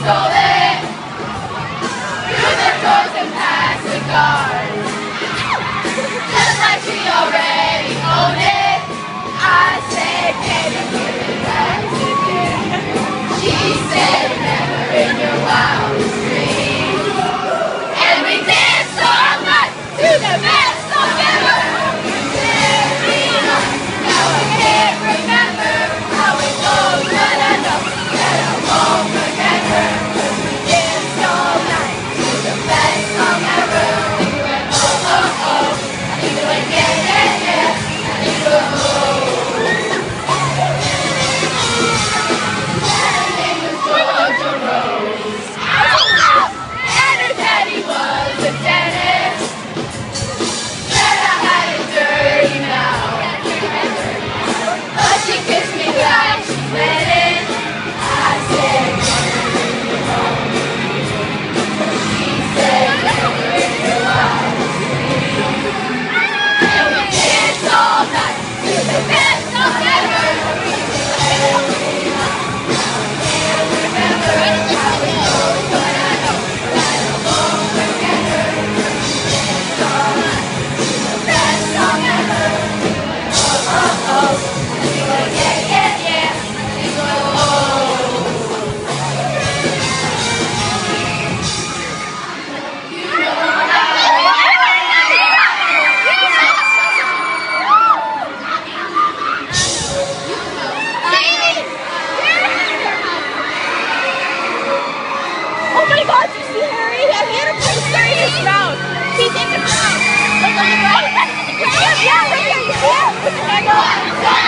stole it through the doors and past the guards. Just like she already owned it, I said, can you give it back to me? She said, never in your wildest dreams. And we danced all night to the best song ever. Now I can't remember how it goes, but I know that I won't forget her. 'Cause we danced all night to the best song ever. And we went oh oh oh, and we went yeah yeah yeah, and we went oh. Her name was Georgia Rose, and her daddy was a dentist. Said I had a dirty mouth. But she kissed me like she meant it. I said, she said, never in your wildest dreams. And we danced all night to the best song ever. Can't remember how it goes, but I know that I won't forget her. We danced all night to the best song ever. Oh oh oh. Yeah, yeah, yeah, and go, oh. You know Oh my God, you see Harry? He had a poster in his mouth. He's in the crowd. Like on the right? Yeah, right here. Yeah.